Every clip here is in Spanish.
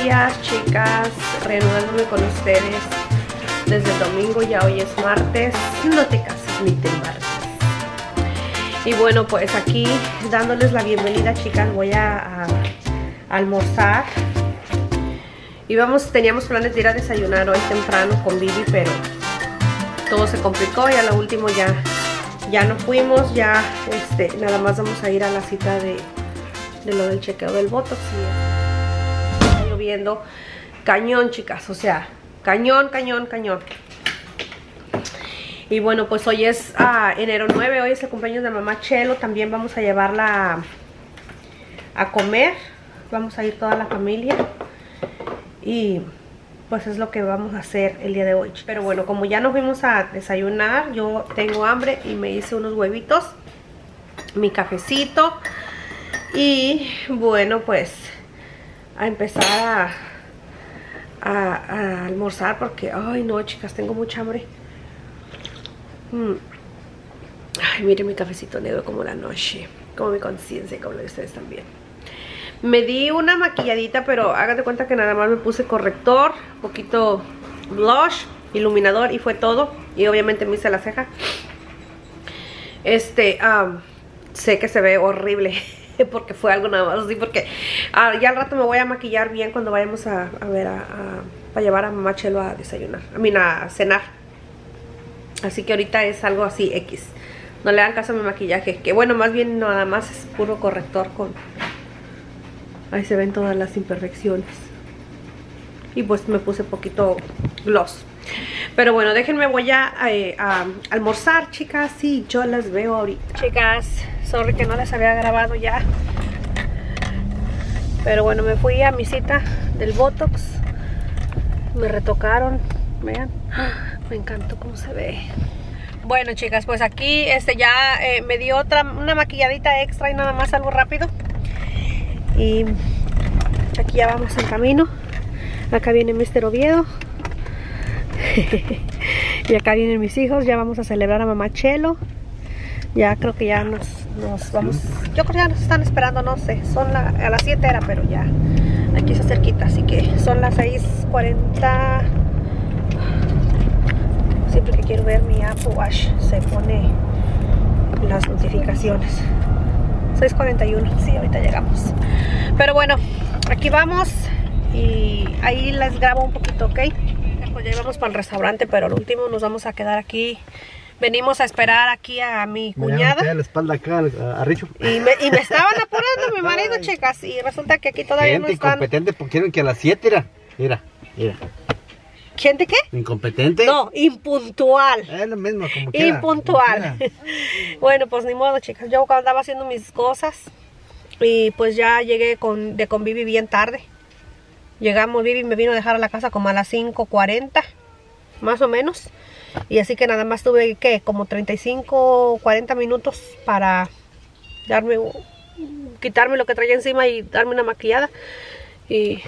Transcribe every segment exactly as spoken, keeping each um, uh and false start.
días, chicas, reanudándome con ustedes desde el domingo, ya hoy es martes, no te cases ni te embarques. Y bueno, pues aquí dándoles la bienvenida, chicas, voy a, a, a almorzar. Y vamos, teníamos planes de ir a desayunar hoy temprano con Vivi, pero todo se complicó y a lo último ya, ya no fuimos, ya este, nada más vamos a ir a la cita de, de lo del chequeo del Botox. Y está lloviendo cañón, chicas, o sea, cañón, cañón, cañón. Y bueno, pues hoy es uh, enero nueve, hoy es el cumpleaños de mamá Chelo, también vamos a llevarla a, a comer, vamos a ir toda la familia. Y pues es lo que vamos a hacer el día de hoy. Pero bueno, como ya nos fuimos a desayunar, yo tengo hambre y me hice unos huevitos, mi cafecito. Y bueno, pues a empezar a, a, a almorzar porque, ay no, chicas, tengo mucha hambre. Mm. Ay, miren mi cafecito negro como la noche, como mi conciencia, como la de ustedes también. Me di una maquilladita, pero hagan de cuenta que nada más me puse corrector, poquito blush, iluminador y fue todo. Y obviamente me hice la ceja. Este, um, sé que se ve horrible porque fue algo nada más así, porque uh, ya al rato me voy a maquillar bien cuando vayamos a, a ver, a, a, para llevar a mamá Chelo a desayunar, a mí a cenar. Así que ahorita es algo así X. No le hagan caso a mi maquillaje, que bueno, más bien nada más es puro corrector con... Ahí se ven todas las imperfecciones. Y pues me puse poquito gloss. Pero bueno, déjenme, voy a, a, a almorzar, chicas. Sí, yo las veo ahorita. Chicas, sorry que no les había grabado ya. Pero bueno, me fui a mi cita del Botox. Me retocaron. Vean, me encantó cómo se ve. Bueno, chicas, pues aquí este ya eh, me dio otra, una maquilladita extra y nada más, algo rápido. Y aquí ya vamos en camino. Acá viene mister Oviedo. Y acá vienen mis hijos. Ya vamos a celebrar a mamá Chelo. Ya creo que ya nos, nos vamos. Yo creo que ya nos están esperando, no sé. Son la, a las siete era, pero ya aquí está cerquita. Así que son las seis cuarenta. Siempre que quiero ver mi Apple Watch se pone las notificaciones. seis cuarenta y uno, sí, ahorita llegamos. Pero bueno, aquí vamos y ahí les grabo un poquito, ¿ok? Pues ya íbamos para el restaurante, pero al último nos vamos a quedar aquí. Venimos a esperar aquí a mi cuñada. Me la espalda acá a, a Richo. Y me, y me estaban apurando mi marido, ay, chicas, y resulta que aquí todavía gente no están. Incompetente, porque quieren que a las siete era. Mira, mira. ¿Gente qué? Incompetente. No, impuntual. Es lo mismo, como quiera. Impuntual. Como quiera. Bueno, pues ni modo, chicas. Yo andaba haciendo mis cosas y pues ya llegué con, de con Vivi bien tarde. Llegamos, Vivi me vino a dejar a la casa como a las cinco cuarenta, más o menos. Y así que nada más tuve, ¿qué? Como treinta y cinco, cuarenta minutos para darme, quitarme lo que traía encima y darme una maquillada. Y...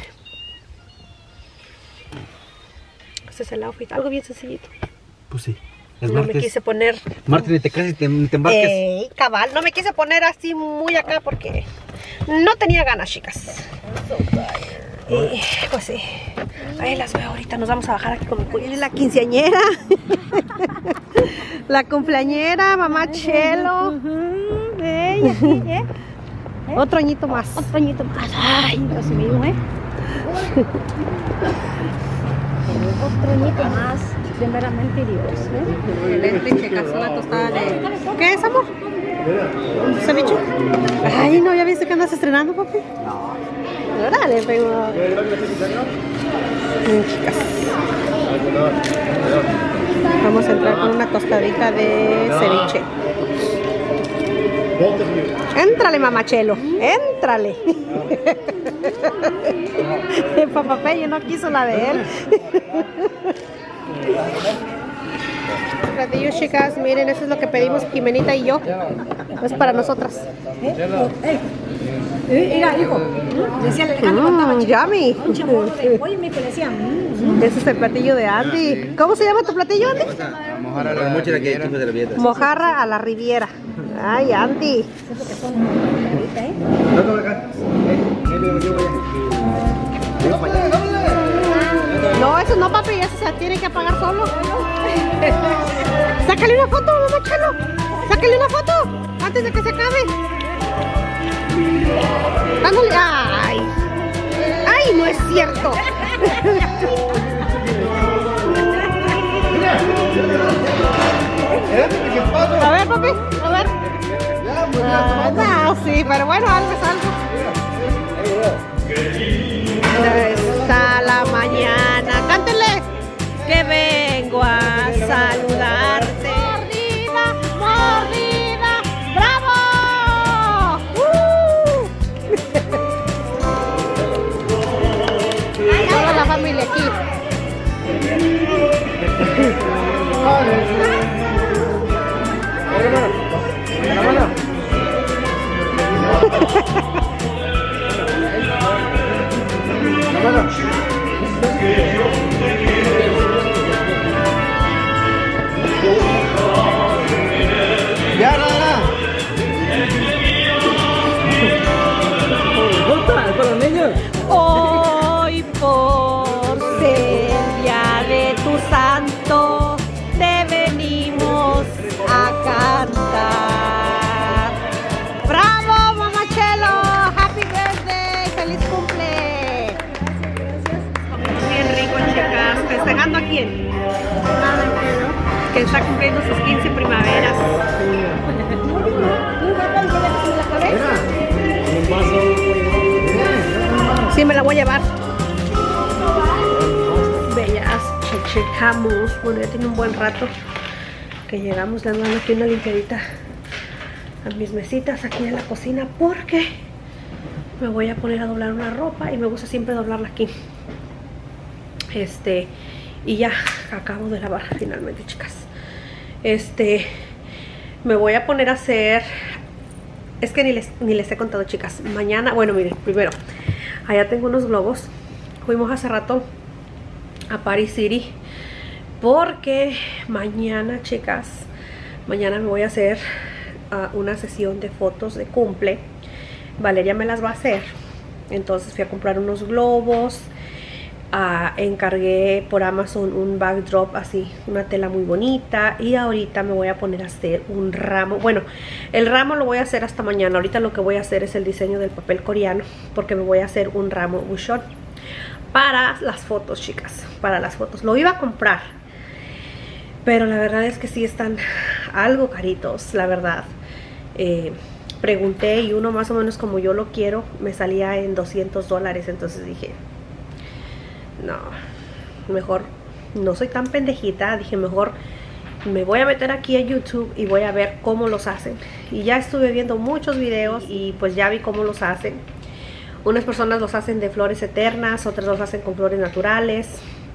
este es el outfit, algo bien sencillito. Pues sí, es no martes. Me quise poner... Martes, ni te cases, te, te embarques. Ey, cabal, no me quise poner así muy acá porque no tenía ganas, chicas. Y pues sí, ahí las veo ahorita, nos vamos a bajar aquí con mi cuñada. La quinceañera. La cumpleañera, mamá Chelo. Uh-huh. Ey, así, ¿eh? Otro añito más. Otro añito más. Ay, Dios mío, ¿eh? Otro añito más, primeramente Dios, ¿eh? Excelente, chicas, una tostada de... ¿Qué es, amor? ¿Ceviche? Ay, no, ¿ya viste que andas estrenando, papi? No. Órale, pero... Bien, chicas. Vamos a entrar con una tostadita de ceviche. Éntrale, mamá Chelo, éntrale. El papá Pello no quiso la de él. Platillos, chicas, miren, eso es lo que pedimos Jimenita y yo. Es para nosotras. Mira, hijo, decía Alejandro, mm, yummy. Oye, me decía, mm. Ese es el platillo de Andy. ¿Cómo se llama tu platillo, Andy? Mojarra a la Riviera. Mojarra a la Riviera. Ay, Andy. Eso que son ahorita, ¿eh? Entonces no, papi, eso se tiene que apagar solo. Sácale una foto, mamá Chelo. Sácale una foto antes de que se acabe. Dándole. Ay. Ay, no es cierto. A ver, papi, a ver. Ah, no, sí, pero bueno, algo es algo. Está la mañana. Cántele. Que vengo a saludarte. Mordida, mordida, bravo. Uh. Toda la familia aquí. Ya, nada. ¿Para los niños? Hoy por ser día de tu santo te venimos a cantar. ¡Bravo, mamá Chelo! ¡Happy birthday! ¡Feliz cumple! Bien rico, chicas. ¿Festejando a quién? Que está cumpliendo sus quince primaveras. Sí, me la voy a llevar. Bellas, checamos. Bueno, ya tiene un buen rato que llegamos dando aquí una limpiadita a mis mesitas aquí en la cocina porque me voy a poner a doblar una ropa y me gusta siempre doblarla aquí. Este, y ya acabo de lavar finalmente, chicas. Este, me voy a poner a hacer. Es que ni les, ni les he contado, chicas. Mañana, bueno, miren, primero, allá tengo unos globos. Fuimos hace rato a Paris City porque mañana, chicas, mañana me voy a hacer uh, una sesión de fotos de cumple. Valeria me las va a hacer. Entonces fui a comprar unos globos. Uh, encargué por Amazon un backdrop así, una tela muy bonita, y ahorita me voy a poner a hacer un ramo. Bueno, el ramo lo voy a hacer hasta mañana. Ahorita lo que voy a hacer es el diseño del papel coreano, porque me voy a hacer un ramo bushon para las fotos, chicas, para las fotos. Lo iba a comprar, pero la verdad es que sí están algo caritos, la verdad. eh, pregunté y uno más o menos como yo lo quiero me salía en doscientos dólares, entonces dije no, mejor no soy tan pendejita. Dije, mejor me voy a meter aquí a YouTube y voy a ver cómo los hacen. Y ya estuve viendo muchos videos y pues ya vi cómo los hacen. Unas personas los hacen de flores eternas, otras los hacen con flores naturales.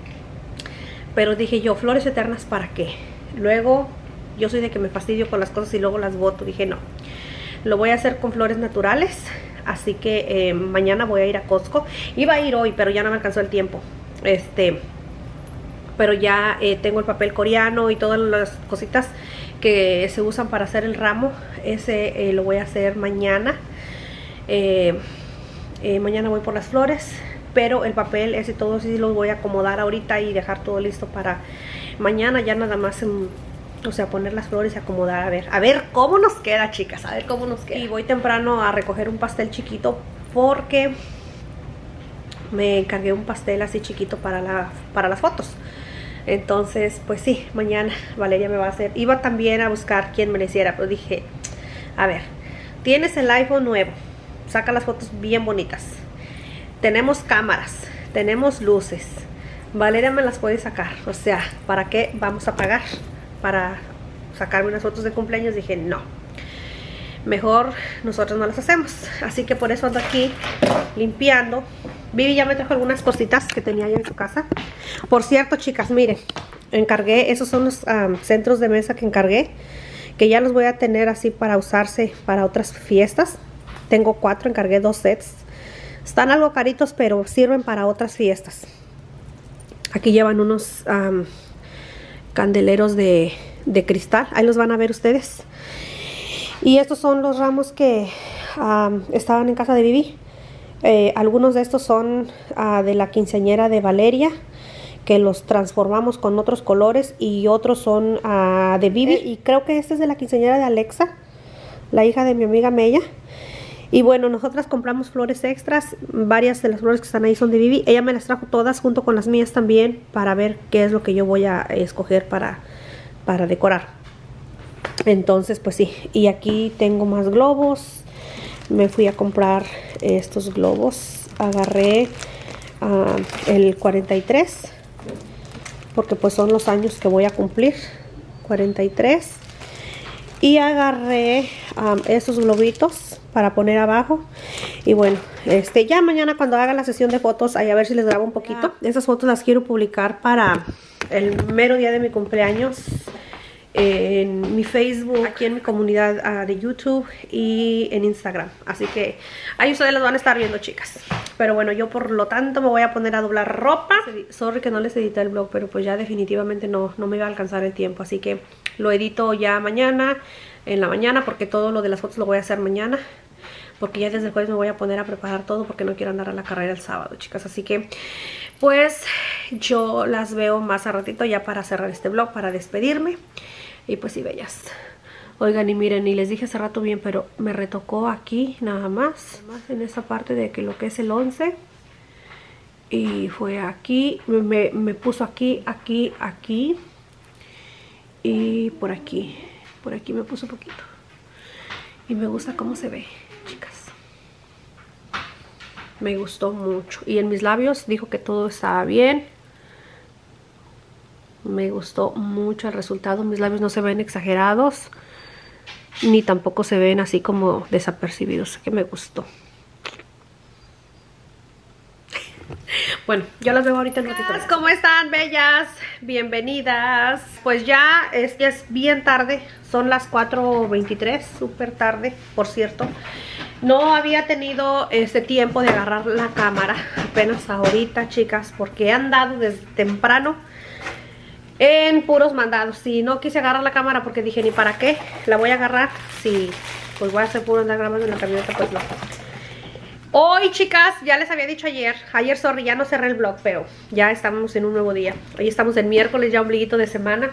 Pero dije yo, flores eternas ¿para qué? Luego, yo soy de que me fastidio con las cosas y luego las boto. Dije no, lo voy a hacer con flores naturales. Así que eh, mañana voy a ir a Costco. Iba a ir hoy, pero ya no me alcanzó el tiempo. Este, pero ya eh, tengo el papel coreano y todas las cositas que se usan para hacer el ramo. Ese eh, lo voy a hacer mañana. Eh, eh, mañana voy por las flores, pero el papel ese todo sí lo voy a acomodar ahorita y dejar todo listo para mañana. Ya nada más en, o sea, poner las flores y acomodar, a ver, a ver cómo nos queda, chicas, a ver cómo nos queda. Y voy temprano a recoger un pastel chiquito porque me encargué un pastel así chiquito para, la, para las fotos. Entonces, pues sí, mañana Valeria me va a hacer. Iba también a buscar quién me lo hiciera, pero dije, a ver, tienes el iPhone nuevo, saca las fotos bien bonitas. Tenemos cámaras, tenemos luces. Valeria me las puede sacar, o sea, ¿para qué vamos a pagar para sacarme unas fotos de cumpleaños? Dije no, mejor nosotros no las hacemos. Así que por eso ando aquí limpiando. Vivi ya me trajo algunas cositas que tenía yo en su casa. Por cierto, chicas, miren, encargué, esos son los um, centros de mesa que encargué, que ya los voy a tener así para usarse para otras fiestas. Tengo cuatro, encargué dos sets. Están algo caritos, pero sirven para otras fiestas. Aquí llevan unos um, candeleros de, de cristal. Ahí los van a ver ustedes. Y estos son los ramos que um, estaban en casa de Vivi. Eh, algunos de estos son uh, de la quinceañera de Valeria, que los transformamos con otros colores y otros son uh, de Vivi. Y creo que este es de la quinceañera de Alexa, la hija de mi amiga Mella. Y bueno, nosotras compramos flores extras. Varias de las flores que están ahí son de Vivi. Ella me las trajo todas junto con las mías también para ver qué es lo que yo voy a escoger para, para decorar. Entonces pues sí, y aquí tengo más globos. Me fui a comprar estos globos. Agarré uh, el cuarenta y tres porque pues son los años que voy a cumplir, cuarenta y tres. Y agarré um, estos globitos para poner abajo. Y bueno, este ya mañana cuando haga la sesión de fotos, ahí a ver si les grabo un poquito. Esas fotos las quiero publicar para el mero día de mi cumpleaños en mi Facebook, aquí en mi comunidad uh, de YouTube y en Instagram. Así que ahí ustedes las van a estar viendo, chicas. Pero bueno, yo por lo tanto me voy a poner a doblar ropa. Sorry que no les edité el vlog, pero pues ya definitivamente no, no me iba a alcanzar el tiempo. Así que lo edito ya mañana, en la mañana, porque todo lo de las fotos lo voy a hacer mañana. Porque ya desde el jueves me voy a poner a preparar todo, porque no quiero andar a la carrera el sábado, chicas. Así que pues yo las veo más a ratito ya para cerrar este vlog, para despedirme. Y pues sí, bellas. Oigan, y miren, y les dije hace rato bien, pero me retocó aquí nada más, más en esa parte de que lo que es el once. Y fue aquí, me, me puso aquí, aquí, aquí. Y por aquí, por aquí me puso un poquito. Y me gusta cómo se ve, chicas. Me gustó mucho. Y en mis labios dijo que todo estaba bien. Me gustó mucho el resultado. Mis labios no se ven exagerados, ni tampoco se ven así como desapercibidos, que me gustó. Bueno, yo las veo ahorita en un ratito. ¿Cómo están, bellas? Bienvenidas. Pues ya es, ya es bien tarde. Son las cuatro veintitrés, súper tarde, por cierto. No había tenido este tiempo de agarrar la cámara apenas ahorita, chicas, porque he andado desde temprano en puros mandados. Si no quise agarrar la cámara porque dije, ni para qué la voy a agarrar, si pues voy a hacer puro andar grabando en la camioneta, pues no. Hoy, chicas, ya les había dicho ayer, ayer, sorry, ya no cerré el vlog, pero ya estamos en un nuevo día. Hoy estamos en miércoles, ya ombliguito de semana.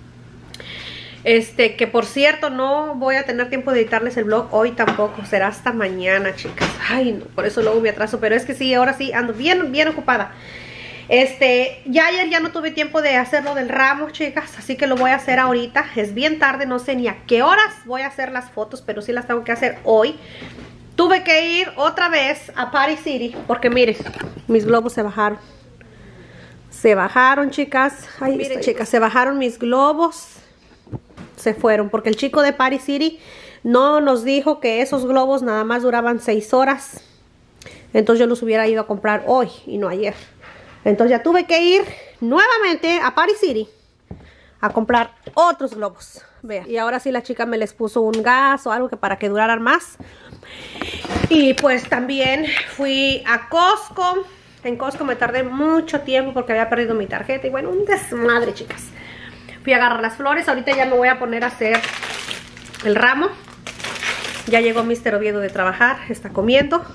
Este, que por cierto, no voy a tener tiempo de editarles el vlog hoy tampoco, será hasta mañana, chicas. Ay, no, por eso luego me atraso, pero es que sí, ahora sí, ando bien, bien ocupada. Este, ya ayer ya no tuve tiempo de hacerlo del ramo, chicas, así que lo voy a hacer ahorita. Es bien tarde, no sé ni a qué horas voy a hacer las fotos, pero sí las tengo que hacer hoy. Tuve que ir otra vez a Party City, porque miren, mis globos se bajaron. Se bajaron, chicas. Ay, miren, chicas, se bajaron mis globos. Se fueron, porque el chico de Party City no nos dijo que esos globos nada más duraban seis horas. Entonces yo los hubiera ido a comprar hoy y no ayer. Entonces ya tuve que ir nuevamente a Party City a comprar otros globos. Vean. Y ahora sí la chica me les puso un gas o algo que para que duraran más. Y pues también fui a Costco. En Costco me tardé mucho tiempo porque había perdido mi tarjeta. Y bueno, un desmadre, chicas. Fui a agarrar las flores. Ahorita ya me voy a poner a hacer el ramo. Ya llegó mister Oviedo de trabajar. Está comiendo.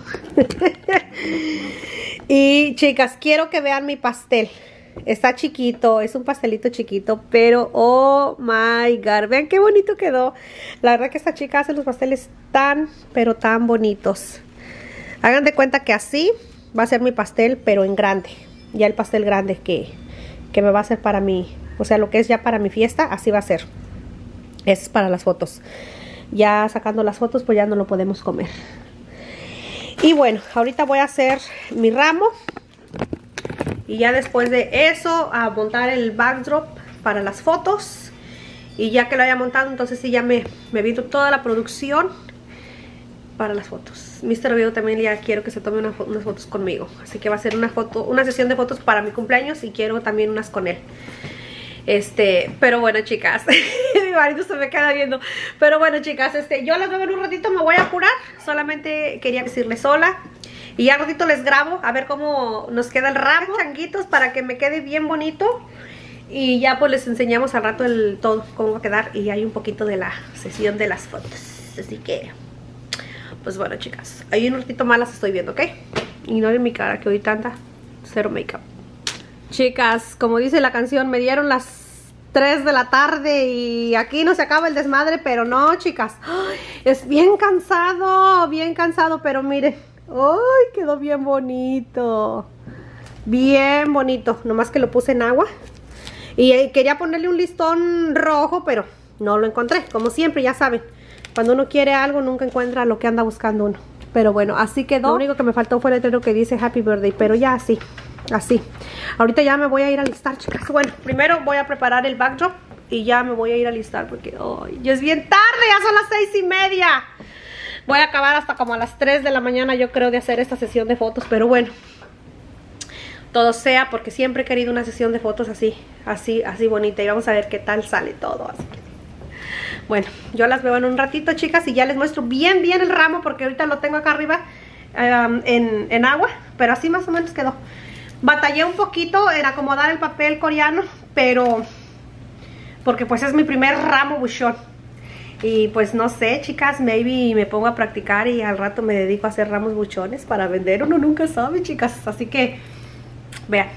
Y chicas, quiero que vean mi pastel. Está chiquito, es un pastelito chiquito, pero oh my god, vean qué bonito quedó. La verdad que esta chica hace los pasteles tan, pero tan bonitos. Hagan de cuenta que así va a ser mi pastel, pero en grande. Ya el pastel grande que, que me va a hacer para mí, o sea, lo que es ya para mi fiesta, así va a ser. Es para las fotos. Ya sacando las fotos, pues ya no lo podemos comer. Y bueno, ahorita voy a hacer mi ramo. Y ya después de eso, a montar el backdrop para las fotos. Y ya que lo haya montado, entonces sí ya me, me visto toda la producción para las fotos. mister Oviedo también ya quiero que se tome una, unas fotos conmigo. Así que va a ser una foto, una sesión de fotos para mi cumpleaños y quiero también unas con él. Este, pero bueno, chicas, mi marido se me queda viendo. Pero bueno, chicas, este, yo las veo en un ratito, me voy a apurar. Solamente quería decirles hola. Y ya ratito les grabo a ver cómo nos queda el ramo, changuitos, para que me quede bien bonito. Y ya pues les enseñamos al rato el todo, cómo va a quedar. Y hay un poquito de la sesión de las fotos. Así que, pues bueno, chicas, ahí un ratito más las estoy viendo, ¿ok? Ignoren mi cara, que hoy tanta cero make-up. Chicas, como dice la canción, me dieron las tres de la tarde y aquí no se acaba el desmadre, pero no, chicas. ¡Ay! Es bien cansado, bien cansado, pero miren. ¡Ay! Quedó bien bonito. Bien bonito. Nomás que lo puse en agua. Y eh, quería ponerle un listón rojo, pero no lo encontré. Como siempre, ya saben. Cuando uno quiere algo, nunca encuentra lo que anda buscando uno. Pero bueno, así quedó. Lo único que me faltó fue el letrero que dice Happy Birthday, pero ya así. Así. Ahorita ya me voy a ir a alistar, chicas. Bueno, primero voy a preparar el backdrop y ya me voy a ir a alistar porque oh, ya es bien tarde, ya son las seis y media. Voy a acabar hasta como a las tres de la mañana, yo creo, de hacer esta sesión de fotos. Pero bueno, todo sea porque siempre he querido una sesión de fotos así, así, así bonita. Y vamos a ver qué tal sale todo. Así que, bueno, yo las veo en un ratito, chicas, y ya les muestro bien, bien el ramo porque ahorita lo tengo acá arriba um, en, en agua. Pero así más o menos quedó. Batallé un poquito en acomodar el papel coreano, pero porque pues es mi primer ramo buchón. Y pues no sé, chicas, maybe me pongo a practicar y al rato me dedico a hacer ramos buchones para vender. Uno nunca sabe, chicas. Así que, vean.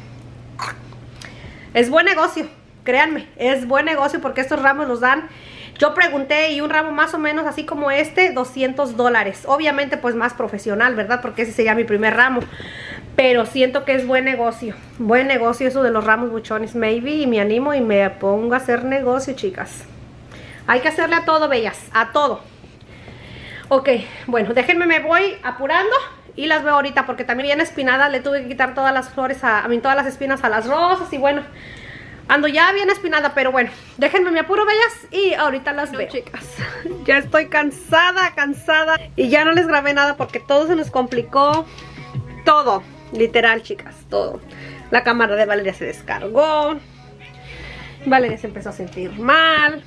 Es buen negocio, créanme, es buen negocio porque estos ramos los dan. Yo pregunté y un ramo más o menos así como este, doscientos dólares. Obviamente pues más profesional, ¿verdad? Porque ese sería mi primer ramo. Pero siento que es buen negocio. Buen negocio eso de los ramos buchones. Maybe y me animo y me pongo a hacer negocio, chicas. Hay que hacerle a todo, bellas. A todo. Ok, bueno, déjenme, me voy apurando. Y las veo ahorita porque también bien espinada. Le tuve que quitar todas las flores, a, a mí todas las espinas a las rosas. Y bueno, ando ya bien espinada. Pero bueno, déjenme, me apuro, bellas. Y ahorita las no, veo, chicas. Ya estoy cansada, cansada. Y ya no les grabé nada porque todo se nos complicó. Todo. Literal, chicas, todo. La cámara de Valeria se descargó. Valeria se empezó a sentir mal.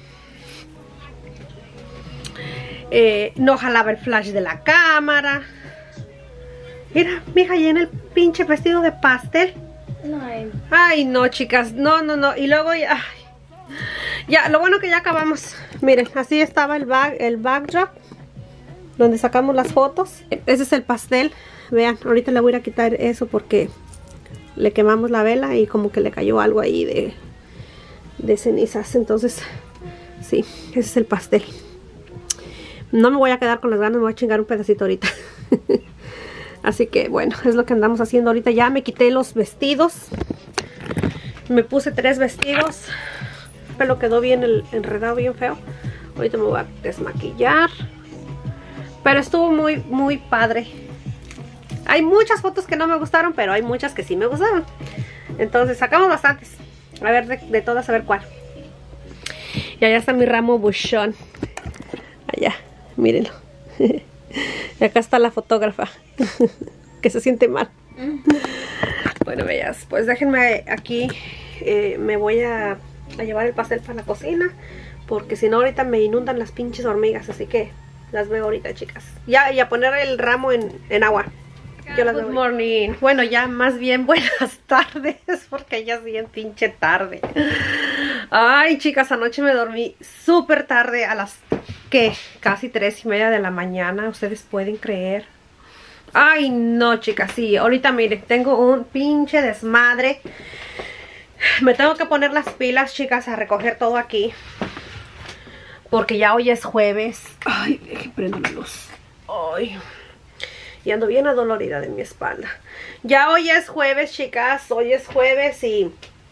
Eh, no jalaba el flash de la cámara. Mira, mija, y en el pinche vestido de pastel. No. Ay, no, chicas, no, no, no. Y luego ya, ay, ya, lo bueno que ya acabamos. Miren, así estaba el bag, el backdrop donde sacamos las fotos. Ese es el pastel. Vean, ahorita le voy a ir a quitar eso porque le quemamos la vela y como que le cayó algo ahí de, de cenizas. Entonces, sí, ese es el pastel. No me voy a quedar con las ganas, me voy a chingar un pedacito ahorita. Así que bueno, es lo que andamos haciendo ahorita. Ya me quité los vestidos. Me puse tres vestidos. El pelo quedó bien el, enredado, bien feo. Ahorita me voy a desmaquillar. Pero estuvo muy, muy padre. Hay muchas fotos que no me gustaron, pero hay muchas que sí me gustaron. Entonces sacamos bastantes. A ver, de, de todas, a ver cuál. Y allá está mi ramo buchón. Allá, mírenlo. Y acá está la fotógrafa. Que se siente mal. Bueno, bellas, pues déjenme aquí. eh, Me voy a, a llevar el pastel para la cocina. Porque si no ahorita me inundan las pinches hormigas. Así que las veo ahorita, chicas. Ya, y a poner el ramo en, en agua. Yo las Good morning. Bueno, ya más bien buenas tardes, porque ya es bien pinche tarde. Ay, chicas, anoche me dormí súper tarde, a las que casi tres y media de la mañana. Ustedes pueden creer. Ay, no, chicas, sí. Ahorita, miren, tengo un pinche desmadre. Me tengo que poner las pilas, chicas, a recoger todo aquí. Porque ya hoy es jueves. Ay, deje prender la luz. Ay. Y ando bien adolorida de mi espalda. Ya hoy es jueves, chicas. Hoy es jueves y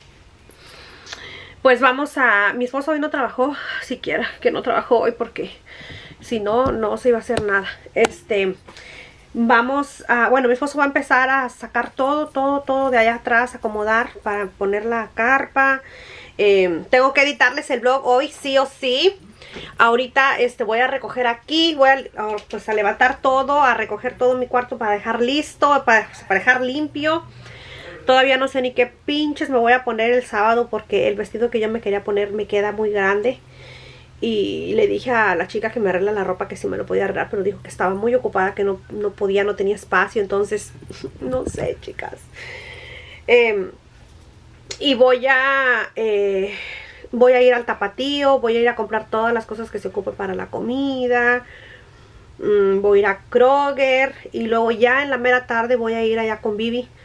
pues vamos a... Mi esposo hoy no trabajó. Siquiera que no trabajó hoy porque si no, no se iba a hacer nada. Este... Vamos a... Bueno, mi esposo va a empezar a sacar todo, todo, todo de allá atrás. Acomodar para poner la carpa. Eh, tengo que editarles el vlog hoy, sí o sí. Ahorita este voy a recoger aquí, voy a, pues, a levantar todo, a recoger todo mi cuarto para dejar listo, para, para dejar limpio. Todavía no sé ni qué pinches me voy a poner el sábado porque el vestido que yo me quería poner me queda muy grande. Y le dije a la chica que me arregla la ropa que si me lo podía arreglar, pero dijo que estaba muy ocupada, que no, no podía, no tenía espacio. Entonces, no sé, chicas. Eh, y voy a... Eh, Voy a ir al Tapatío, voy a ir a comprar todas las cosas que se ocupen para la comida. Mm, voy a ir a Kroger y luego ya en la mera tarde voy a ir allá con Vivi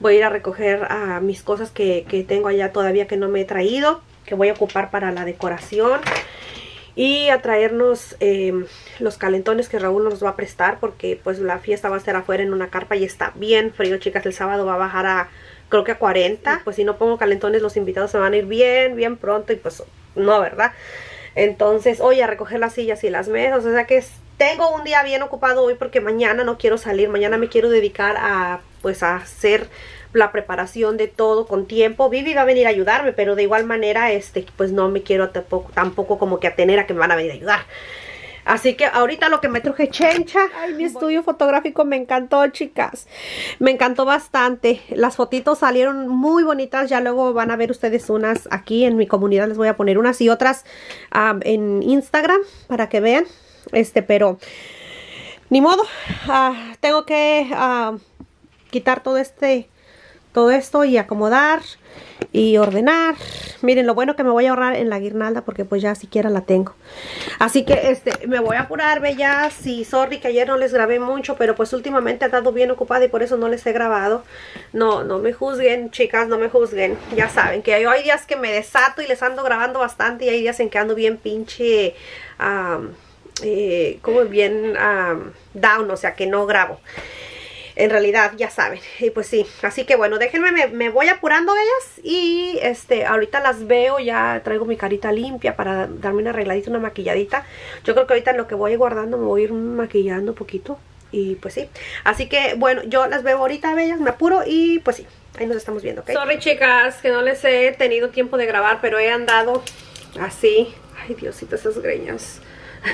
voy a ir a recoger a uh, mis cosas que, que tengo allá todavía que no me he traído, que voy a ocupar para la decoración. Y a traernos eh, los calentones que Raúl nos va a prestar, porque pues la fiesta va a ser afuera en una carpa y está bien frío, chicas. El sábado va a bajar a, creo que a cuarenta. Pues si no pongo calentones, los invitados se van a ir bien, bien pronto y pues no, ¿verdad? Entonces, hoy a recoger las sillas y las mesas. O sea que es, tengo un día bien ocupado hoy porque mañana no quiero salir. Mañana me quiero dedicar a, pues, a hacer la preparación de todo con tiempo. Vivi va a venir a ayudarme, pero de igual manera, este, pues no me quiero tampoco, tampoco como que atener a que me van a venir a ayudar. Así que ahorita lo que me truje Chencha. Ay, mi estudio fotográfico me encantó, chicas. Me encantó bastante. Las fotitos salieron muy bonitas. Ya luego van a ver ustedes unas aquí en mi comunidad. Les voy a poner unas y otras um, en Instagram para que vean. Este, pero ni modo. Uh, tengo que uh, quitar todo este... todo esto y acomodar y ordenar. Miren, lo bueno que me voy a ahorrar en la guirnalda porque pues ya siquiera la tengo. Así que este me voy a apurar, bellas. Y sorry que ayer no les grabé mucho, pero pues últimamente he estado bien ocupada y por eso no les he grabado. No, no me juzguen, chicas, no me juzguen. Ya saben que hay días que me desato y les ando grabando bastante y hay días en que ando bien pinche... Um, eh, como bien um, down, o sea que no grabo. En realidad, ya saben. Y pues sí, así que bueno, déjenme, me, me voy apurando ellas. Y este, ahorita las veo. Ya traigo mi carita limpia para darme una arregladita, una maquilladita. Yo creo que ahorita en lo que voy guardando me voy a ir maquillando un poquito. Y pues sí, así que bueno, yo las veo ahorita, bellas, me apuro. Y pues sí, ahí nos estamos viendo, ¿ok? Sorry, chicas, que no les he tenido tiempo de grabar, pero he andado así. Ay, Diosito, esas greñas.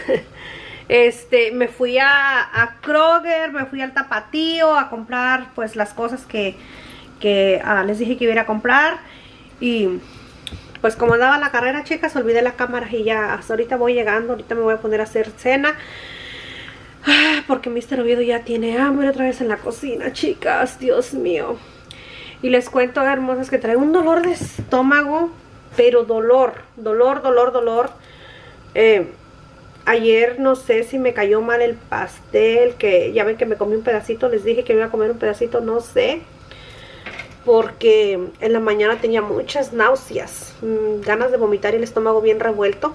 Este, me fui a, a Kroger, me fui al Tapatío a comprar pues las cosas que, que uh, les dije que iba a ir a comprar. Y pues como andaba la carrera, chicas, olvidé la cámara y ya hasta ahorita voy llegando. Ahorita me voy a poner a hacer cena ah, porque mister Oviedo ya tiene hambre otra vez en la cocina, chicas, Dios mío. Y les cuento, hermosas, que traigo un dolor de estómago, pero dolor, dolor, dolor, dolor. Eh... Ayer no sé si me cayó mal el pastel, que ya ven que me comí un pedacito, les dije que me iba a comer un pedacito, no sé. Porque en la mañana tenía muchas náuseas, mmm, ganas de vomitar y el estómago bien revuelto.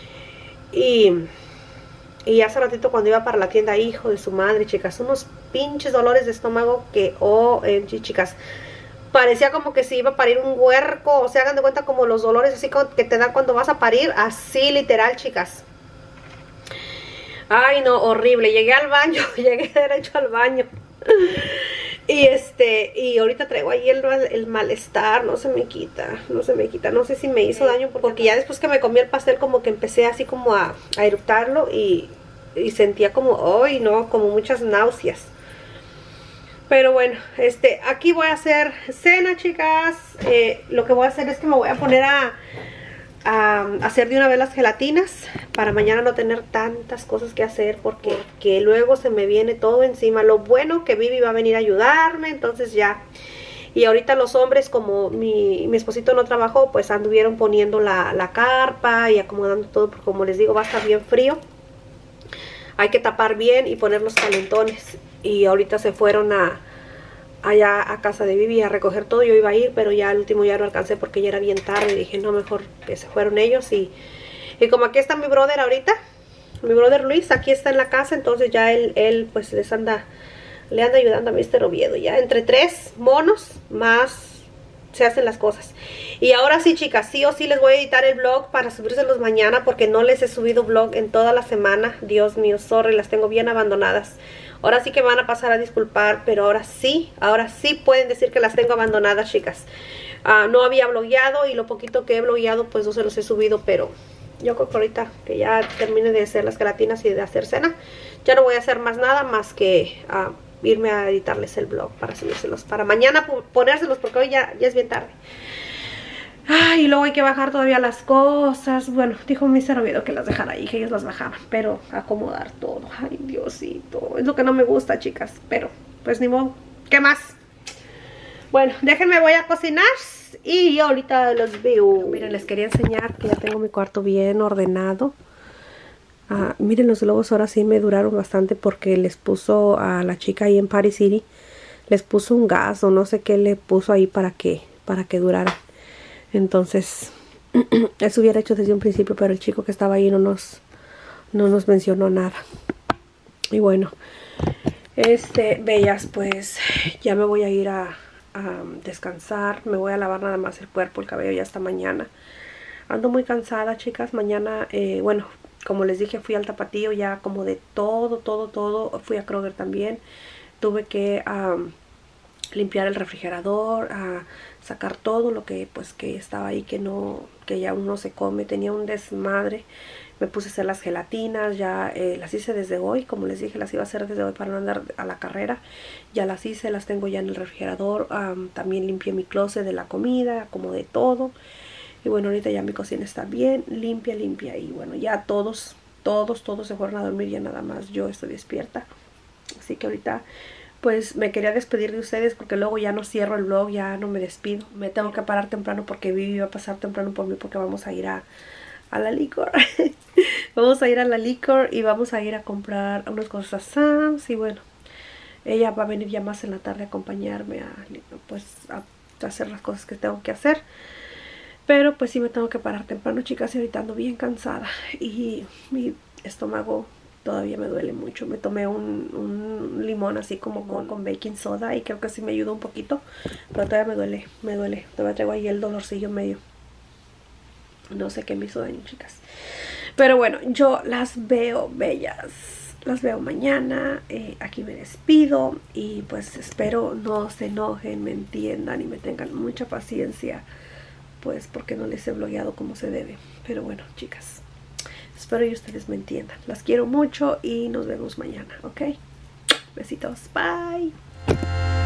Y, y hace ratito cuando iba para la tienda, hijo de su madre, chicas, unos pinches dolores de estómago que, oh, eh, chicas, parecía como que se iba a parir un huerco. O sea, hagan de cuenta como los dolores así que te dan cuando vas a parir, así literal, chicas. Ay, no, horrible. Llegué al baño, llegué derecho al baño. Y este, y ahorita traigo ahí el, el malestar, no se me quita, no se me quita. No sé si me hizo daño, porque ya después que me comí el pastel como que empecé así como a, a eructarlo y, y sentía como, ay, no, como muchas náuseas. Pero bueno, este, aquí voy a hacer cena, chicas. Eh, lo que voy a hacer es que me voy a poner a... a hacer de una vez las gelatinas para mañana no tener tantas cosas que hacer, porque que luego se me viene todo encima. Lo bueno que Vivi va a venir a ayudarme, entonces ya. Y ahorita los hombres, como mi, mi esposito no trabajó, pues anduvieron poniendo la, la carpa y acomodando todo, porque como les digo, va a estar bien frío. Hay que tapar bien y poner los calentones. Y ahorita se fueron a allá a casa de Vivi a recoger todo. Yo iba a ir, pero ya al último ya no alcancé porque ya era bien tarde. Dije, no, mejor que se fueron ellos. Y, y como aquí está mi brother ahorita, mi brother Luis, aquí está en la casa. Entonces ya él, él pues les anda, le anda ayudando a mister Oviedo. Ya entre tres monos más se hacen las cosas. Y ahora sí, chicas, sí o sí les voy a editar el vlog para subírselos mañana, porque no les he subido vlog en toda la semana. Dios mío, sorry, las tengo bien abandonadas. Ahora sí que me van a pasar a disculpar, pero ahora sí, ahora sí pueden decir que las tengo abandonadas, chicas. Uh, no había blogueado y lo poquito que he blogueado pues no se los he subido, pero yo creo que ahorita que ya termine de hacer las gelatinas y de hacer cena, ya no voy a hacer más nada más que uh, irme a editarles el vlog para subírselos, para mañana ponérselos, porque hoy ya, ya es bien tarde. Ay, y luego hay que bajar todavía las cosas. Bueno, dijo mister Oviedo que las dejara ahí, que ellos las bajaban, pero acomodar todo. Ay, Diosito, es lo que no me gusta, chicas, pero pues ni modo. ¿Qué más? Bueno, déjenme, voy a cocinar y ahorita los veo. Miren, les quería enseñar que ya tengo mi cuarto bien ordenado. Uh, miren, los globos ahora sí me duraron bastante porque les puso a la chica ahí en Party City, les puso un gas o no sé qué le puso ahí para que, para que durara. Entonces, eso hubiera hecho desde un principio, pero el chico que estaba ahí no nos, no nos mencionó nada. Y bueno, este, bellas, pues ya me voy a ir a, a descansar. Me voy a lavar nada más el cuerpo, el cabello ya hasta mañana. Ando muy cansada, chicas. Mañana, eh, bueno, como les dije, fui al Tapatío ya como de todo, todo, todo. Fui a Kroger también. Tuve que um, limpiar el refrigerador, a sacar todo lo que pues que estaba ahí que no, que ya uno se come. Tenía un desmadre. Me puse a hacer las gelatinas, ya eh, las hice desde hoy, como les dije, las iba a hacer desde hoy para no andar a la carrera. Ya las hice, las tengo ya en el refrigerador. Um, también limpié mi closet de la comida, como de todo. Y bueno, ahorita ya mi cocina está bien, limpia, limpia. Y bueno, ya todos, todos, todos se fueron a dormir, ya nada más yo estoy despierta. Así que ahorita pues me quería despedir de ustedes porque luego ya no cierro el vlog, ya no me despido. Me tengo que parar temprano porque Vivi va a pasar temprano por mí porque vamos a ir a, a la licor. Vamos a ir a la licor y vamos a ir a comprar unas cosas a Sam's. Y bueno, ella va a venir ya más en la tarde a acompañarme a, pues, a hacer las cosas que tengo que hacer. Pero pues sí me tengo que parar temprano, chicas, y ahorita ando bien cansada. Y mi estómago todavía me duele mucho. Me tomé un, un limón así como con, con baking soda y creo que sí me ayudó un poquito. Pero todavía me duele, me duele. Todavía traigo ahí el dolorcillo medio. No sé qué me hizo daño, chicas. Pero bueno, yo las veo bellas. Las veo mañana. Eh, aquí me despido. Y pues espero no se enojen, me entiendan y me tengan mucha paciencia. Pues porque no les he blogueado como se debe. Pero bueno, chicas, espero que ustedes me entiendan. Las quiero mucho y nos vemos mañana, ¿ok? Besitos, bye.